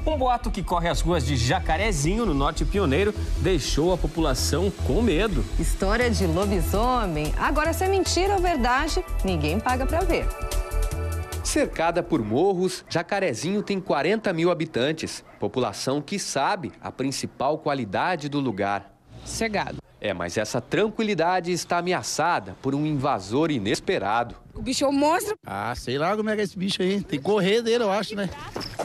Um boato que corre as ruas de Jacarezinho, no Norte Pioneiro, deixou a população com medo. História de lobisomem. Agora, se é mentira ou verdade, ninguém paga pra ver. Cercada por morros, Jacarezinho tem 40 mil habitantes. População que sabe a principal qualidade do lugar. Sossegado. Mas essa tranquilidade está ameaçada por um invasor inesperado. O bicho é um monstro. Sei lá como é que é esse bicho aí. Tem que correr dele, eu acho, né?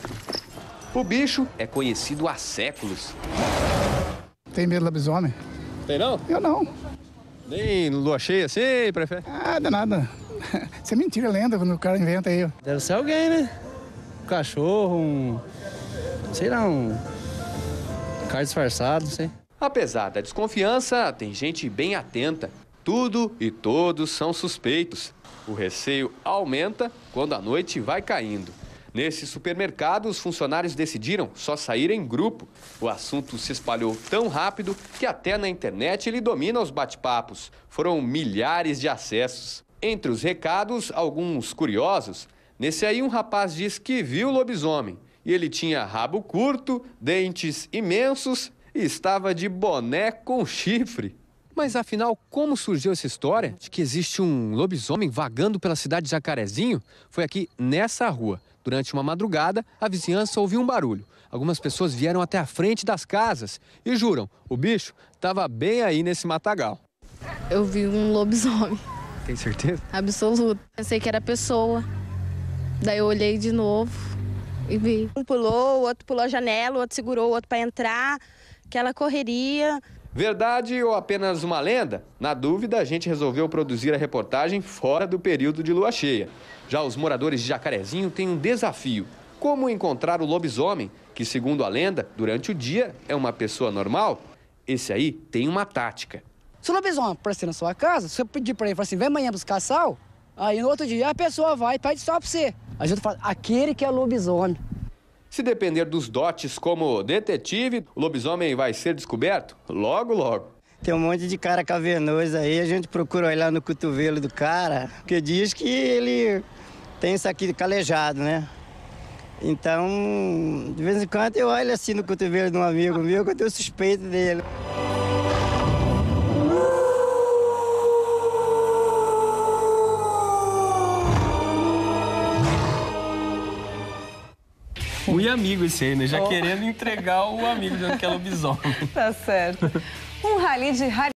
O bicho é conhecido há séculos. Tem medo do lobisomem? Tem não? Eu não. Nem lua cheia assim, prefere? Nada. Isso é mentira, lenda, quando o cara inventa aí. Deve ser alguém, né? Um cachorro, sei lá, um cara disfarçado, não sei. Apesar da desconfiança, tem gente bem atenta. Tudo e todos são suspeitos. O receio aumenta quando a noite vai caindo. Nesse supermercado, os funcionários decidiram só sair em grupo. O assunto se espalhou tão rápido que até na internet ele domina os bate-papos. Foram milhares de acessos. Entre os recados, alguns curiosos. Nesse aí, um rapaz diz que viu o lobisomem. E ele tinha rabo curto, dentes imensos e estava de boné com chifre. Mas afinal, como surgiu essa história de que existe um lobisomem vagando pela cidade de Jacarezinho? Foi aqui nessa rua. Durante uma madrugada, a vizinhança ouviu um barulho. Algumas pessoas vieram até a frente das casas e juram, o bicho estava bem aí nesse matagal. Eu vi um lobisomem. Tem certeza? Absoluto. Pensei que era pessoa. Daí eu olhei de novo e vi. Um pulou, o outro pulou a janela, o outro segurou o outro para entrar. Aquela correria. Verdade ou apenas uma lenda? Na dúvida, a gente resolveu produzir a reportagem fora do período de lua cheia. Já os moradores de Jacarezinho têm um desafio. Como encontrar o lobisomem, que, segundo a lenda, durante o dia é uma pessoa normal? Esse aí tem uma tática. Se o lobisomem aparecer na sua casa, se eu pedir pra ele, falar assim, vem amanhã buscar sal, aí no outro dia a pessoa vai e pede sal pra você. A gente fala, aquele que é lobisomem. Se depender dos dotes como detetive, o lobisomem vai ser descoberto logo, logo. Tem um monte de cara cavernoso aí, a gente procura olhar no cotovelo do cara, porque diz que ele tem isso aqui calejado, né? Então, de vez em quando eu olho assim no cotovelo de um amigo meu, que eu tenho suspeito dele. Muito amigo esse aí, né? Já querendo entregar o amigo dizendo que é lobisomem. Tá certo. Um rally de